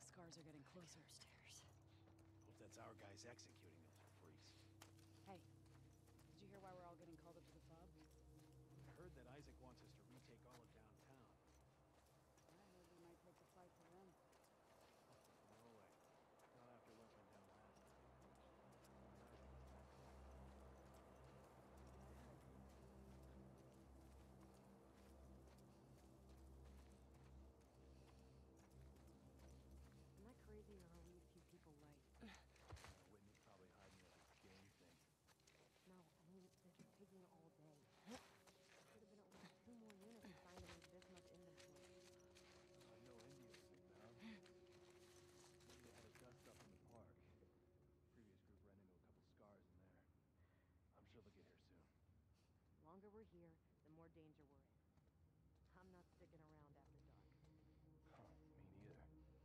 like scars are getting closer. Stairs. Hope that's our guys executing those freaks. Hey, did you hear why we're all getting called up to the fob? I heard that Isaac wants us to retake all of downtown. I heard we might take the fight to them. No way. Not after what went down last time. Am I crazy or are we a few people late? Whitney's probably hiding at this game thing. No, I mean, they're just taking all day. Could have been at least 2 more units assigned to leave this much inventory. No Indians they found. Maybe they had a dust up in the park. Previous group ran into a couple scars in there. I'm sure they'll get here soon. The longer we're here, the more danger we're in. I'm not sticking around after dark. Huh, me neither.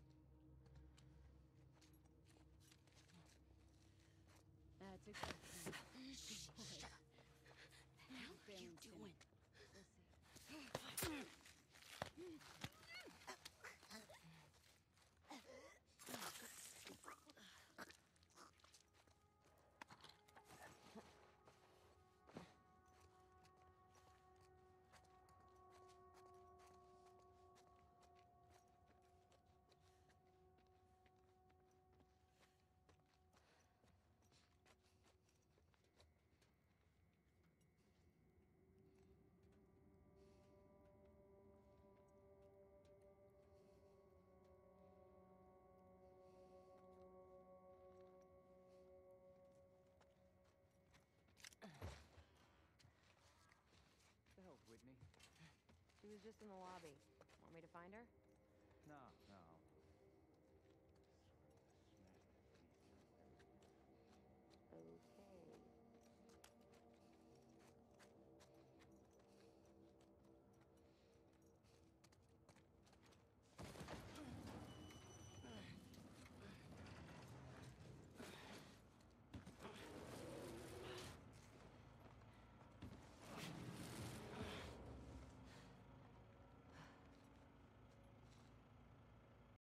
That's exactly. Shut up. The hell are you doing? We'll see. The hell's Whitney? She was just in the lobby. Want me to find her? Nah,